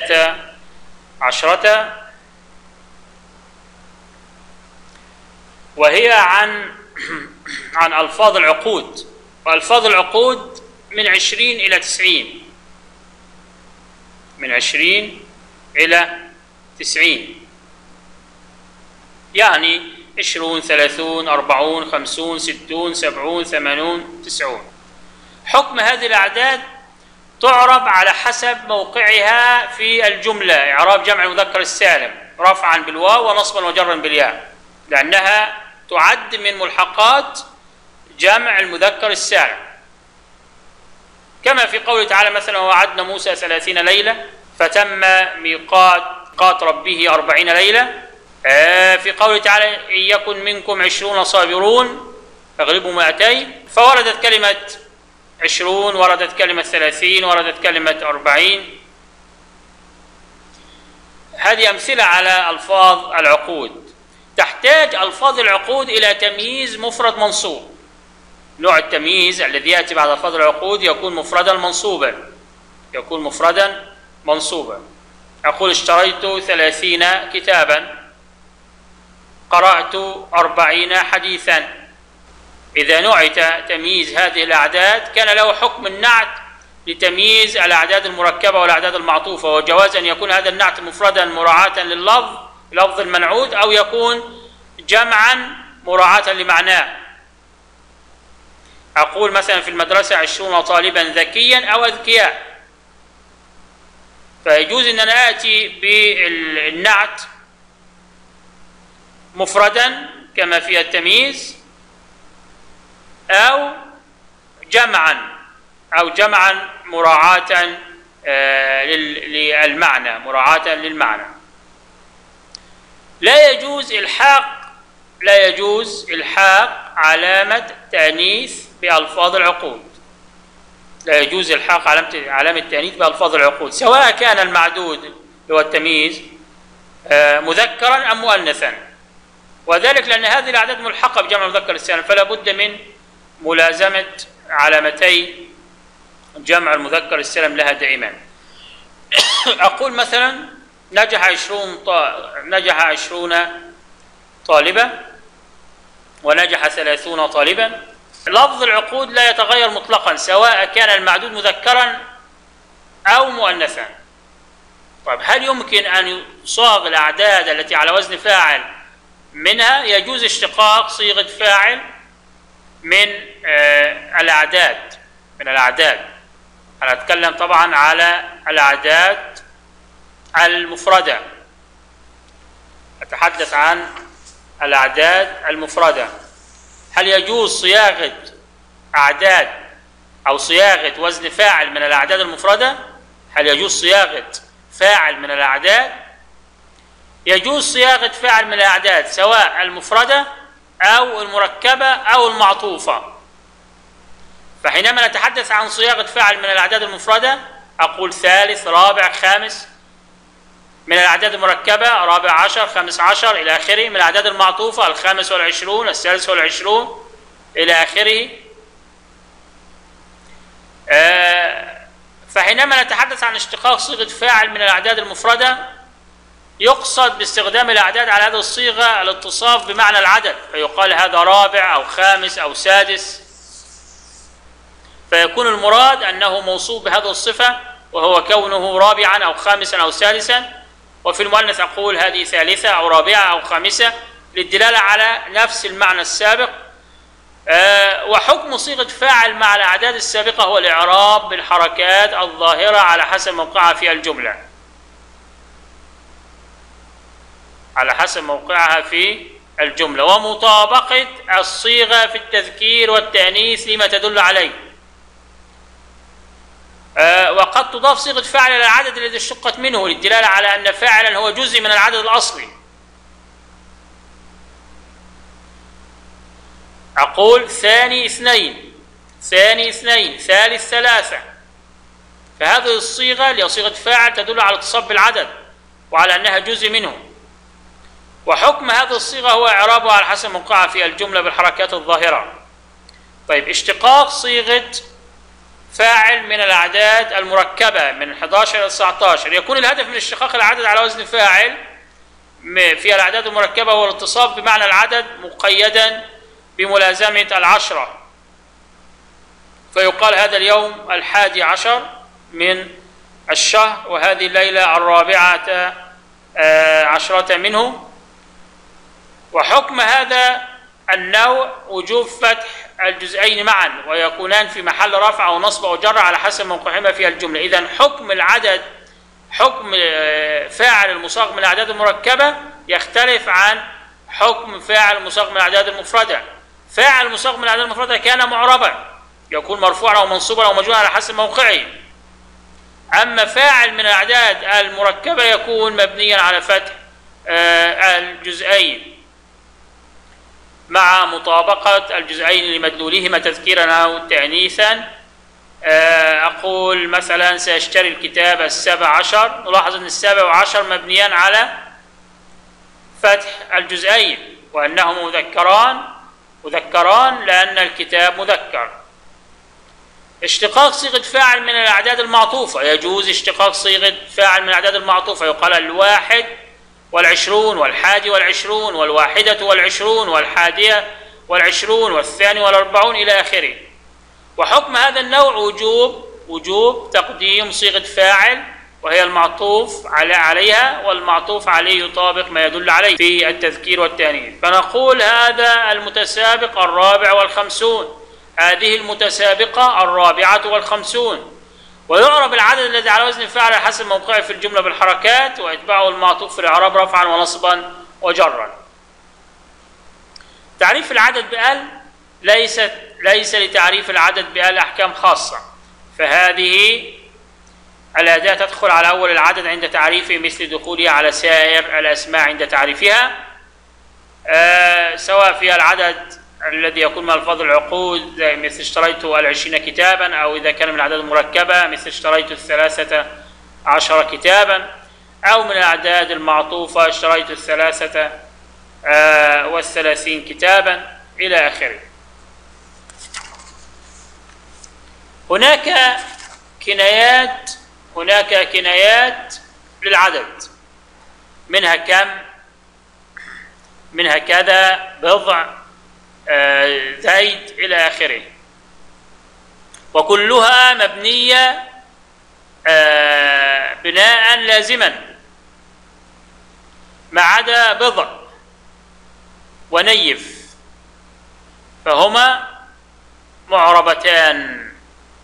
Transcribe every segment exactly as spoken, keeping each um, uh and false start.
عشرة، وهي عن عن ألفاظ العقود، وألفاظ العقود من عشرين إلى تسعين، من عشرين إلى تسعين، يعني عشرون، ثلاثون، أربعون، خمسون، ستون، سبعون، ثمانون، تسعون. حكم هذه الأعداد تعرب على حسب موقعها في الجملة، إعراب جمع المذكر السالم رفعا بالواو ونصبا وجرا بالياء، لأنها تعد من ملحقات جمع المذكر السالم، كما في قوله تعالى مثلا: ووعدنا موسى ثلاثين ليلة فتم ميقات قات ربه أربعين ليلة. في قوله تعالى: إن يكن منكم عشرون صابرون فاغلبوا مائتين، فوردت كلمة عشرون، وردت كلمة ثلاثين، وردت كلمة أربعين. هذه أمثلة على ألفاظ العقود. تحتاج ألفاظ العقود إلى تمييز مفرد منصوب. نوع التمييز الذي يأتي بعد ألفاظ العقود يكون مفردا منصوبا، يكون مفردا منصوبا. أقول: اشتريت ثلاثين كتابا، قرأت أربعين حديثا. إذا نعت تمييز هذه الأعداد كان له حكم النعت لتمييز الأعداد المركبة والأعداد المعطوفة، وجواز أن يكون هذا النعت مفردا مراعاة لللفظ لفظ المنعوت، أو يكون جمعا مراعاة لمعناه. أقول مثلا في المدرسة: عشرون طالبا ذكيا أو أذكياء، فيجوز أن أنا آتي بالنعت مفردا كما في التمييز، أو جمعا أو جمعا مراعاة للمعنى، مراعاة للمعنى. لا يجوز إلحاق لا يجوز إلحاق علامة تأنيث بألفاظ العقود. لا يجوز إلحاق علامة علامة تأنيث بألفاظ العقود، سواء كان المعدود اللي هو التمييز مذكرا أم مؤنثا، وذلك لأن هذه الأعداد ملحقة بجمع المذكر السالم، فلا بد من ملازمة علامتي جمع المذكر السالم لها دائما. أقول مثلا: نجح عشرون نجح عشرون طالبة، ونجح ثلاثون طالبا. لفظ العقود لا يتغير مطلقا سواء كان المعدود مذكرا أو مؤنثا. طيب، هل يمكن أن يصاغ الأعداد التي على وزن فاعل منها؟ يجوز اشتقاق صيغة فاعل من آه الأعداد من الأعداد أنا أتكلم طبعا على الأعداد المفردة، أتحدث عن الأعداد المفردة. هل يجوز صياغة أعداد أو صياغة وزن فاعل من الأعداد المفردة؟ هل يجوز صياغة فاعل من الأعداد؟ يجوز صياغة فاعل من الأعداد سواء المفردة أو المركبة أو المعطوفة. فحينما نتحدث عن صياغة فاعل من الأعداد المفردة أقول ثالث، رابع، خامس. من الأعداد المركبة رابع عشر، خامس عشر إلى آخره. من الأعداد المعطوفة الخامس والعشرون، السادس والعشرون إلى آخره. آه فحينما نتحدث عن اشتقاق صيغة فاعل من الأعداد المفردة يقصد باستخدام الأعداد على هذه الصيغة الاتصاف بمعنى العدد، فيقال هذا رابع أو خامس أو سادس، فيكون المراد أنه موصوف بهذه الصفة وهو كونه رابعا أو خامسا أو سادسا. وفي المؤنث أقول هذه ثالثة أو رابعة أو خامسة للدلالة على نفس المعنى السابق. أه وحكم صيغة فاعل مع الأعداد السابقة هو الإعراب بالحركات الظاهرة على حسب موقعها في الجملة، على حسب موقعها في الجملة، ومطابقة الصيغة في التذكير والتأنيث لما تدل عليه. أه وقد تضاف صيغة فاعل إلى العدد الذي اشتقت منه للدلالة على أن فاعلا هو جزء من العدد الأصلي. أقول ثاني اثنين، ثاني اثنين، ثالث ثلاثة، فهذه الصيغة اللي هي صيغة فاعل تدل على اتصاف بالعدد وعلى أنها جزء منه. وحكم هذه الصيغة هو إعرابها على حسب موقعها في الجملة بالحركات الظاهرة. طيب، اشتقاق صيغة فاعل من الأعداد المركبة من أحد عشر إلى تسعة عشر. يكون الهدف من اشتقاق العدد على وزن فاعل في الأعداد المركبة هو الاتصاف بمعنى العدد مقيدا بملازمة العشرة، فيقال هذا اليوم الحادي عشر من الشهر وهذه الليلة الرابعة عشرة منه. وحكم هذا النوع وجوب فتح الجزئين معا ويكونان في محل رفع أو نصب أو جر على حسب موقعهما في الجملة. إذن حكم العدد حكم فاعل المصاغ من الأعداد المركبة يختلف عن حكم فاعل المصاغ من الأعداد المفردة. فاعل المصاغ من الأعداد المفردة كان معربا يكون مرفوعا أو منصوبا أو مجرورا على حسب موقعه. أما فاعل من الأعداد المركبة يكون مبنيا على فتح الجزئين مع مطابقة الجزئين لمدلولهما تذكيرا أو تأنيثا. أقول مثلا سأشتري الكتاب السابع عشر، نلاحظ أن السابع وعشر مبنيان على فتح الجزئين وأنهما مذكران مذكران لأن الكتاب مذكر. اشتقاق صيغة فاعل من الأعداد المعطوفة، يجوز اشتقاق صيغة فاعل من الأعداد المعطوفة، يقال الواحد والعشرون والحادي والعشرون والواحدة والعشرون والحادية والعشرون والثاني والأربعون إلى آخره. وحكم هذا النوع وجوب وجوب تقديم صيغة فاعل وهي المعطوف على عليها، والمعطوف عليه يطابق ما يدل عليه في التذكير والتأنيث. فنقول هذا المتسابق الرابع والخمسون، هذه المتسابقة الرابعة والخمسون. ويعرب العدد الذي على وزن فاعل على حسب موقعه في الجملة بالحركات ويتبعه المعطوف في الإعراب رفعا ونصبا وجرا. تعريف العدد بأل ليس ليس لتعريف العدد بأل أحكام خاصة، فهذه الأداة تدخل على أول العدد عند تعريفه مثل دخولها على سائر الأسماء عند تعريفها، آه سواء في العدد الذي يكون من ألفاظ العقود مثل اشتريت العشرين كتابا، أو إذا كان من الأعداد المركبة مثل اشتريت الثلاثة عشر كتابا، أو من الأعداد المعطوفة اشتريت الثلاثة آه والثلاثين كتابا إلى آخره. هناك كنايات هناك كنايات للعدد، منها كم، منها كذا، بضع، آه، زيد إلى آخره، وكلها مبنية آه، بناء لازما ما عدا بضع ونيف فهما معربتان.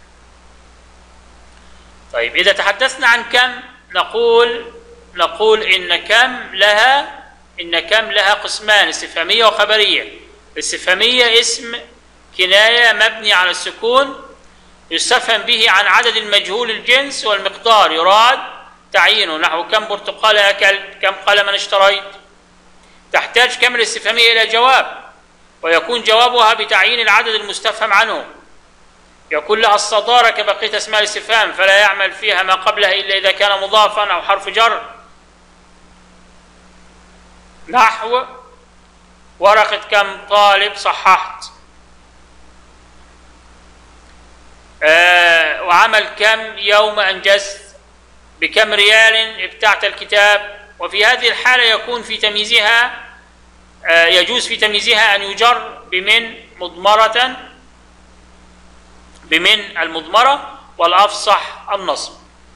طيب إذا تحدثنا عن كم نقول نقول إن كم لها إن كم لها قسمان، استفهامية وخبرية. الاستفهامية اسم كناية مبني على السكون يستفهم به عن عدد المجهول الجنس والمقدار يراد تعيينه، نحو كم برتقال أكلت، كم قلما اشتريت. تحتاج كم الاستفهامية إلى جواب، ويكون جوابها بتعيين العدد المستفهم عنه. يكون لها الصدارة كبقية أسماء الاستفهام، فلا يعمل فيها ما قبلها إلا إذا كان مضافا أو حرف جر، نحو ورقة كم طالب صححت، آه وعمل كم يوم أنجزت، بكم ريال ابتعت الكتاب. وفي هذه الحالة يكون في تمييزها آه يجوز في تمييزها أن يجر بمن مضمرة بمن المضمرة، والأفصح النصب.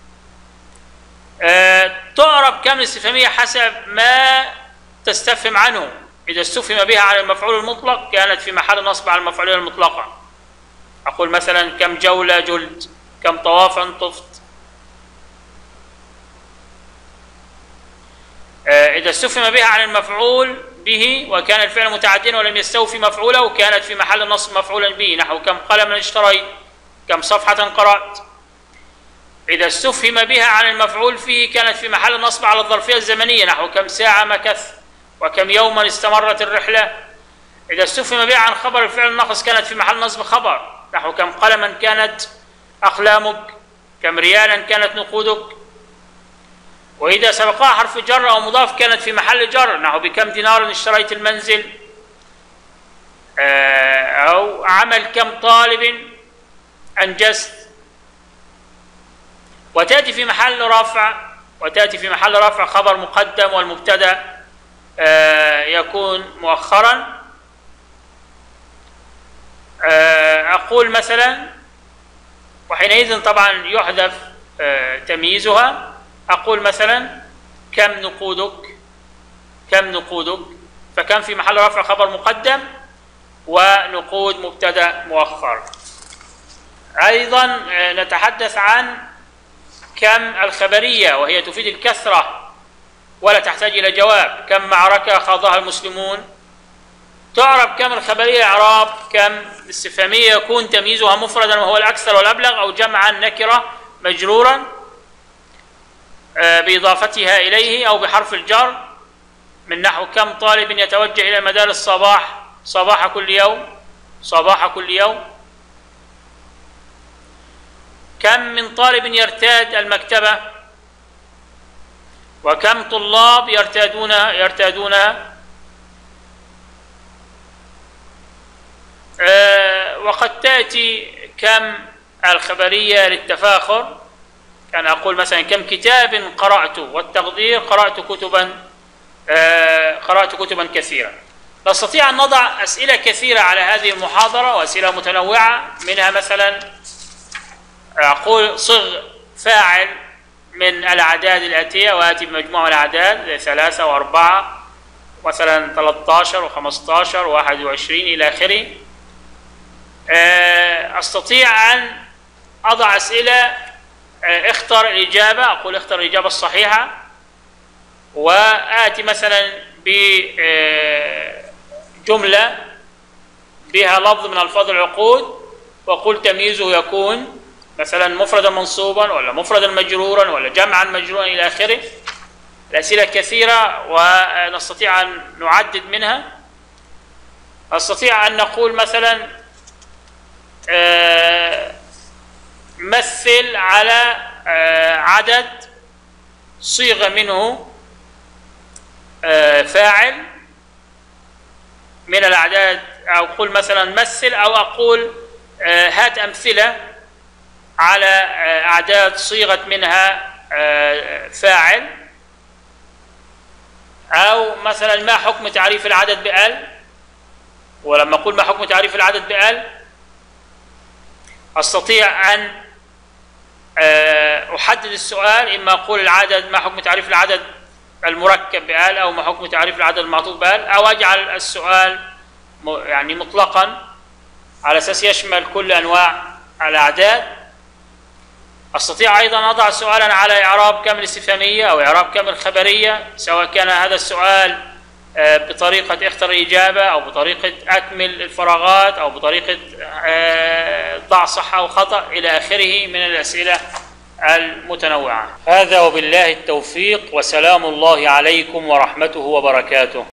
آه تعرب كم الاستفهامية حسب ما تستفهم عنه. إذا استفهم بها على المفعول المطلق كانت في محل نصب على المفعولية المطلقة. أقول مثلا كم جولة جلد، كم طوافا طفت. آه إذا استفهم بها على المفعول به وكان الفعل متعديا ولم يستوفي مفعوله كانت في محل نصب مفعولا به، نحو كم قلما اشتريت، كم صفحة قرأت. إذا استفهم بها عن المفعول فيه كانت في محل نصب على الظرفية الزمنية، نحو كم ساعة مكث، وكم يوما استمرت الرحلة. إذا استفهم بها عن خبر الفعل الناقص كانت في محل نصب خبر، نحو كم قلما كانت أقلامك، كم ريالا كانت نقودك. وإذا سبقها حرف جر أو مضاف كانت في محل جر، نحو بكم دينار اشتريت المنزل، أو عمل كم طالب أنجزت، وتأتي في محل رفع وتأتي في محل رفع خبر مقدم، والمبتدأ يكون مؤخرا. أقول مثلا، وحينئذ طبعا يحذف تمييزها، أقول مثلا كم نقودك، كم نقودك، فكم في محل رفع خبر مقدم، ونقود مبتدأ مؤخر. أيضا نتحدث عن كم الخبرية، وهي تفيد الكثرة ولا تحتاج إلى جواب. كم معركة خاضها المسلمون، تعرب كم الخبرية إعراب كم الاستفهامية، يكون تمييزها مفردا وهو الأكثر والأبلغ، أو جمعا نكرة مجرورا بإضافتها إليه أو بحرف الجر، من نحو كم طالب يتوجه إلى مدارس صباح صباح كل يوم، صباح كل يوم. كم من طالب يرتاد المكتبة، وكم طلاب يرتادون يرتادونها. أه وقد تأتي كم الخبرية للتفاخر، كان أقول مثلا كم كتاب قرأت، والتقدير قرأت كتبا أه قرأت كتبا كثيرة. نستطيع أن نضع أسئلة كثيرة على هذه المحاضرة، وأسئلة متنوعة، منها مثلا أقول صغ فاعل من الأعداد الآتية، وآتي بمجموعة الأعداد ثلاثة وأربعة، مثلا ثلاثة عشر وخمسة عشر وواحد وعشرين إلى آخره. أستطيع أن أضع أسئلة، اختر الإجابة، أقول اختر الإجابة الصحيحة، وآتي مثلا بجملة بها لفظ من ألفاظ العقود، وأقول تمييزه يكون مثلا مفردا منصوبا، ولا مفردا مجرورا، ولا جمعا مجرورا إلى آخره. الأسئلة كثيرة ونستطيع أن نعدد منها. نستطيع أن نقول مثلا مثل على عدد صيغ منه فاعل من الأعداد، أو أقول مثلا مثل، أو أقول هات أمثلة على أعداد صيغت منها فاعل. أو مثلا ما حكم تعريف العدد بأل، ولما أقول ما حكم تعريف العدد بأل أستطيع أن أحدد السؤال، إما أقول العدد ما حكم تعريف العدد المركب بأل، أو ما حكم تعريف العدد المعطوف بأل، أو أجعل السؤال يعني مطلقا على أساس يشمل كل أنواع الأعداد. أستطيع أيضا أن أضع سؤالا على إعراب كم الاستفهامية أو إعراب كم الخبرية، سواء كان هذا السؤال بطريقة اختر الإجابة، أو بطريقة أكمل الفراغات، أو بطريقة ضع صح أو خطأ إلى آخره من الأسئلة المتنوعة. هذا وبالله التوفيق، وسلام الله عليكم ورحمته وبركاته.